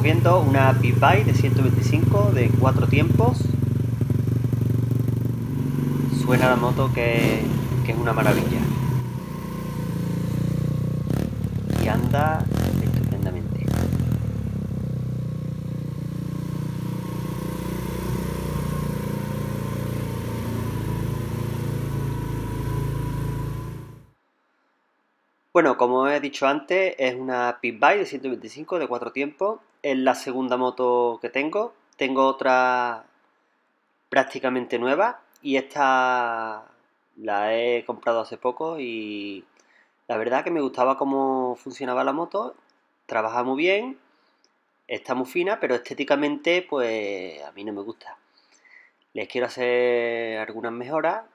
estamos viendo una Big Bike de 125 de 4 tiempos. Suena la moto que es una maravilla. Y anda estupendamente. Bueno, como he dicho antes, es una Big Bike de 125 de 4 tiempos. Es la segunda moto que tengo. Tengo otra prácticamente nueva y esta la he comprado hace poco y la verdad que me gustaba cómo funcionaba la moto. Trabaja muy bien, está muy fina, pero estéticamente pues a mí no me gusta. Les quiero hacer algunas mejoras,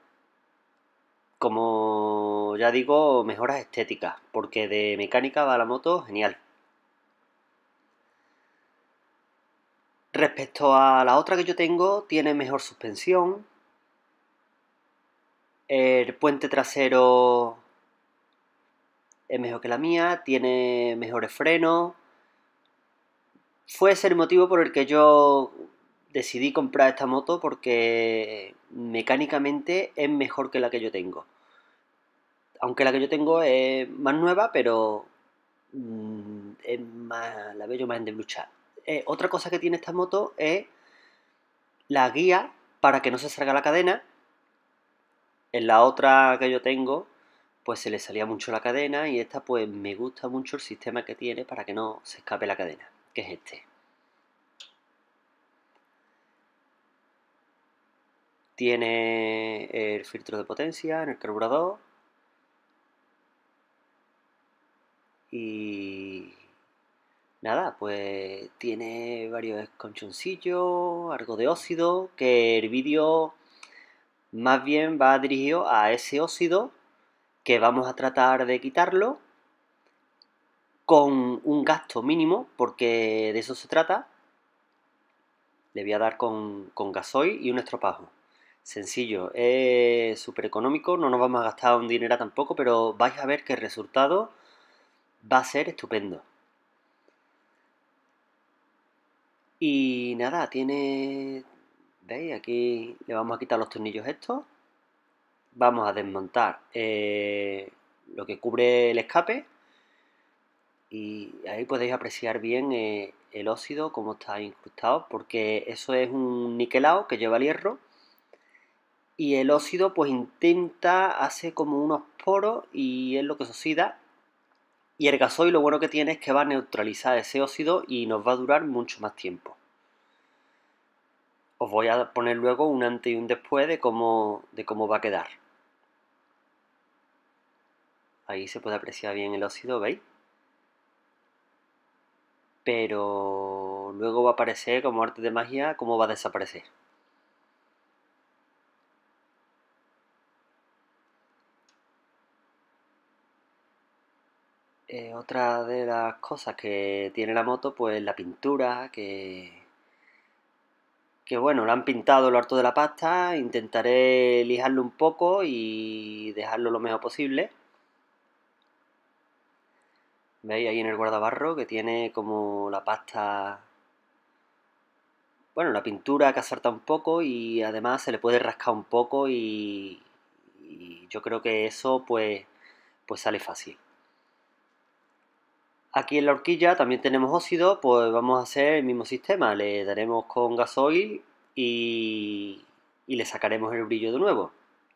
como ya digo, mejoras estéticas, porque de mecánica va la moto genial. Respecto a la otra que yo tengo, tiene mejor suspensión, el puente trasero es mejor que la mía, tiene mejores frenos. Fue ese el motivo por el que yo decidí comprar esta moto, porque mecánicamente es mejor que la que yo tengo. Aunque la que yo tengo es más nueva, pero es más, la veo yo más endebluchada. Otra cosa que tiene esta moto es la guía para que no se salga la cadena. En la otra que yo tengo, pues se le salía mucho la cadena, y esta pues me gusta mucho el sistema que tiene para que no se escape la cadena, que es este. Tiene el filtro de potencia en el carburador y nada, pues tiene varios esconchoncillos, algo de óxido, que el vídeo más bien va dirigido a ese óxido, que vamos a tratar de quitarlo con un gasto mínimo, porque de eso se trata. Le voy a dar con gasoil y un estropajo. Sencillo, es súper económico, no nos vamos a gastar un dinero tampoco, pero vais a ver que el resultado va a ser estupendo. Y nada, tiene... ¿Veis? Aquí le vamos a quitar los tornillos estos. Vamos a desmontar lo que cubre el escape. Y ahí podéis apreciar bien el óxido, cómo está incrustado, porque eso es un niquelado que lleva el hierro. Y el óxido pues hace como unos poros y es lo que se oxida. Y el gasoil lo bueno que tiene es que va a neutralizar ese óxido y nos va a durar mucho más tiempo. Os voy a poner luego un antes y un después de cómo va a quedar. Ahí se puede apreciar bien el óxido, ¿veis? Pero luego va a aparecer como arte de magia, cómo va a desaparecer. Otra de las cosas que tiene la moto, pues la pintura, que bueno, la han pintado lo harto de la pasta. Intentaré lijarlo un poco y dejarlo lo mejor posible. ¿Veis ahí en el guardabarro que tiene como la pasta? Bueno, la pintura que salta un poco y además se le puede rascar un poco y yo creo que eso pues sale fácil. Aquí en la horquilla también tenemos óxido, pues vamos a hacer el mismo sistema. Le daremos con gasoil y le sacaremos el brillo de nuevo.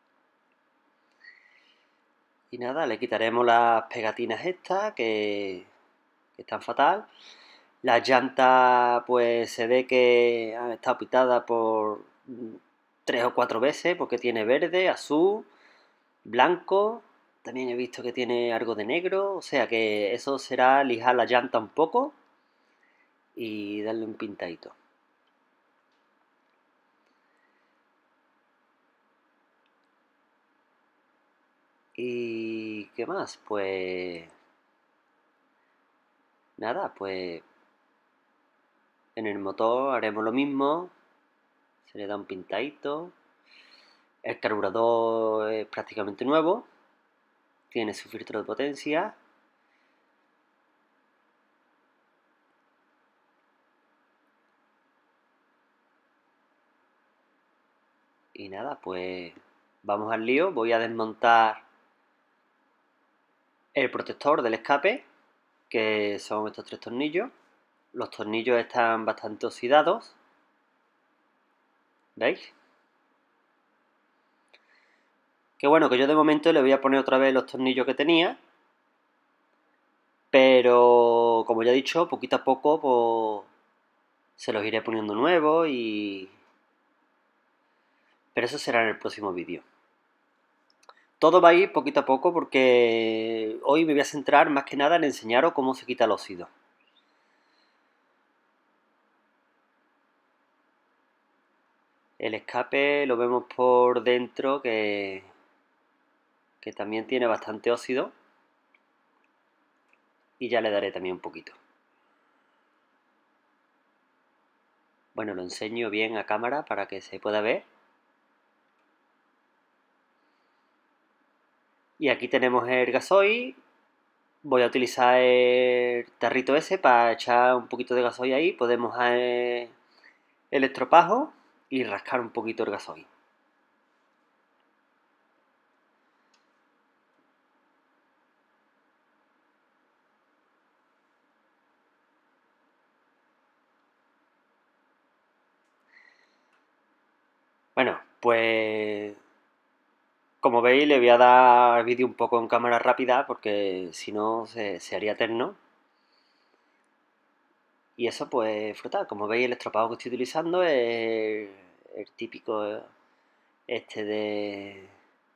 Y nada, le quitaremos las pegatinas estas que están fatal. Las llantas pues se ve que han estado pitadas por 3 o 4 veces, porque tiene verde, azul, blanco. También he visto que tiene algo de negro, o sea que eso será lijar la llanta un poco y darle un pintadito. ¿Y qué más? Pues nada, pues en el motor haremos lo mismo, se le da un pintadito. El carburador es prácticamente nuevo, tiene su filtro de potencia. Y nada, pues vamos al lío. Voy a desmontar el protector del escape, que son estos 3 tornillos. Los tornillos están bastante oxidados, ¿veis? Que bueno, que yo de momento le voy a poner otra vez los tornillos que tenía, pero como ya he dicho, poquito a poco pues se los iré poniendo nuevos y... Pero eso será en el próximo vídeo. Todo va a ir poquito a poco porque hoy me voy a centrar más que nada en enseñaros cómo se quita el óxido. El escape lo vemos por dentro que también tiene bastante óxido. Y ya le daré también un poquito. Bueno, lo enseño bien a cámara para que se pueda ver. Y aquí tenemos el gasoil. Voy a utilizar el tarrito ese para echar un poquito de gasoil ahí. Podemos el estropajo y rascar un poquito el gasoil. Bueno, pues como veis le voy a dar el vídeo un poco en cámara rápida porque si no se haría eterno. Y eso pues frutal. Como veis el estropajo que estoy utilizando es el típico este de...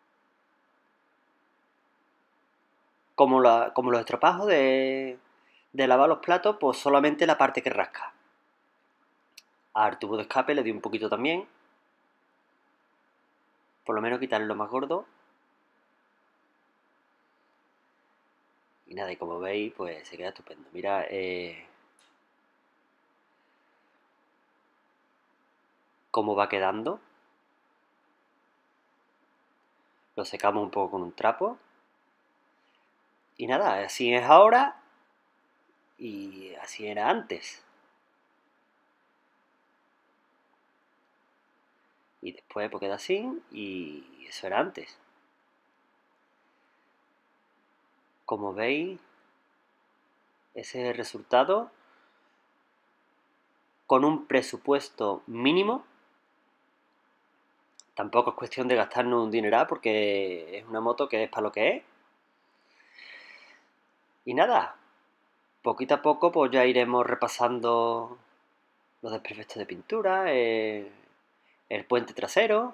Como los estropajos de lavar los platos, pues solamente la parte que rasca. Al tubo de escape le doy un poquito también. Por lo menos quitarle lo más gordo. Y nada, y como veis, pues se queda estupendo. Mira, cómo va quedando. Lo secamos un poco con un trapo. Y nada, así es ahora y así era antes. Y después pues queda así y eso era antes. Como veis, ese es el resultado con un presupuesto mínimo. Tampoco es cuestión de gastarnos un dineral porque es una moto que es para lo que es. Y nada, poquito a poco pues ya iremos repasando los desperfectos de pintura, el puente trasero.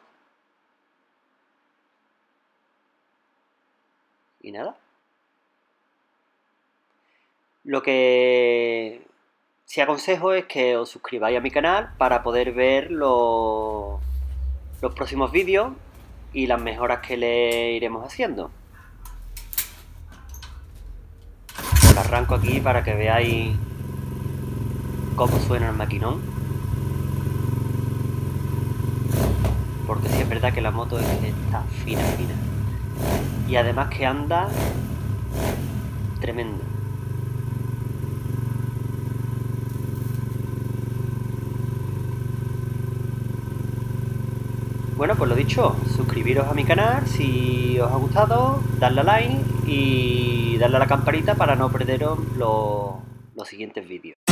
Y nada. Lo que sí aconsejo es que os suscribáis a mi canal para poder ver los próximos vídeos y las mejoras que le iremos haciendo. Os arranco aquí para que veáis cómo suena el maquinón. Porque sí es verdad que la moto está fina. Y además que anda tremendo. Bueno, pues lo dicho, suscribiros a mi canal si os ha gustado, darle a like y darle a la campanita para no perderos los siguientes vídeos.